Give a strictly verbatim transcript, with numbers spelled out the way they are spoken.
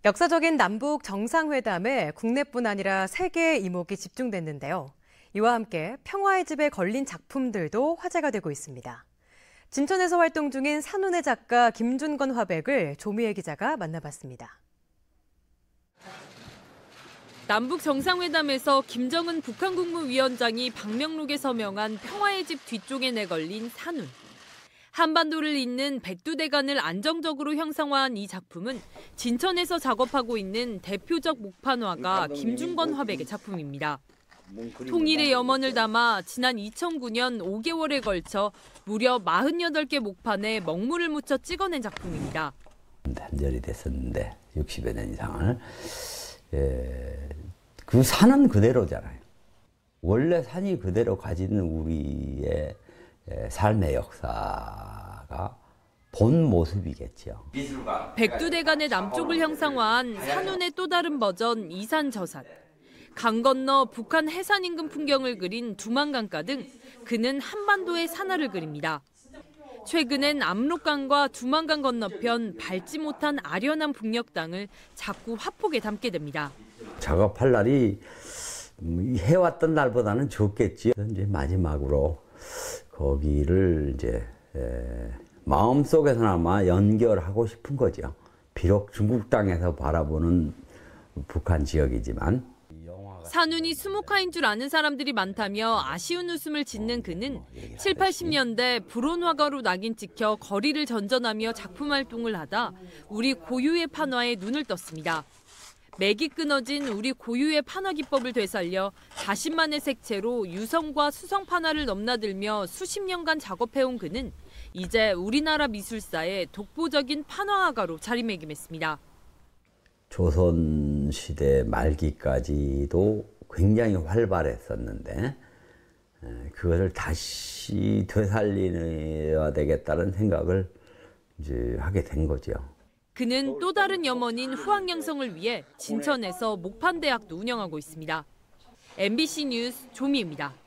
역사적인 남북 정상회담에 국내뿐 아니라 세계의 이목이 집중됐는데요. 이와 함께 평화의 집에 걸린 작품들도 화제가 되고 있습니다. 진천에서 활동 중인 산운의 작가 김준건 화백을 조미애 기자가 만나봤습니다. 남북 정상회담에서 김정은 북한 국무위원장이 방명록에 서명한 평화의 집 뒤쪽에 내걸린 산운. 한반도를 잇는 백두대간을 안정적으로 형상화한 이 작품은 진천에서 작업하고 있는 대표적 목판화가 김준건 화백의 작품입니다. 통일의 염원을 담아 지난 이천구 년 오 개월에 걸쳐 무려 사십팔 개 목판에 먹물을 묻혀 찍어낸 작품입니다. 단절이 됐었는데 육십여 년 이상을. 예, 그 산은 그대로잖아요. 원래 산이 그대로 가지는 우리의 삶의 역사가 본 모습이겠죠. 백두대간의 남쪽을 형상화한 산운의 또 다른 버전 이산저산. 강 건너 북한 해산 인근 풍경을 그린 두만강가 등 그는 한반도의 산하를 그립니다. 최근엔 압록강과 두만강 건너편 밟지 못한 아련한 북녘 땅을 자꾸 화폭에 담게 됩니다. 작업할 날이 해왔던 날보다는 적겠지. 이제 마지막으로 거기를 이제 에, 마음속에서나마 연결하고 싶은 거죠. 비록 중국 땅에서 바라보는 북한 지역이지만. 산운이 수목화인 줄 아는 사람들이 많다며 아쉬운 웃음을 짓는 그는 칠, 팔십 년대 불온화가로 낙인 찍혀 거리를 전전하며 작품 활동을 하다 우리 고유의 판화에 눈을 떴습니다. 맥이 끊어진 우리 고유의 판화 기법을 되살려 사십만의 색채로 유성과 수성 판화를 넘나들며 수십 년간 작업해온 그는 이제 우리나라 미술사의 독보적인 판화가로 자리매김했습니다. 조선시대 말기까지도 굉장히 활발했었는데 그것을 다시 되살려야 되겠다는 생각을 이제 하게 된 거죠. 그는 또 다른 염원인 후학 양성을 위해 진천에서 목판대학도 운영하고 있습니다. 엠비씨 뉴스 조미애입니다.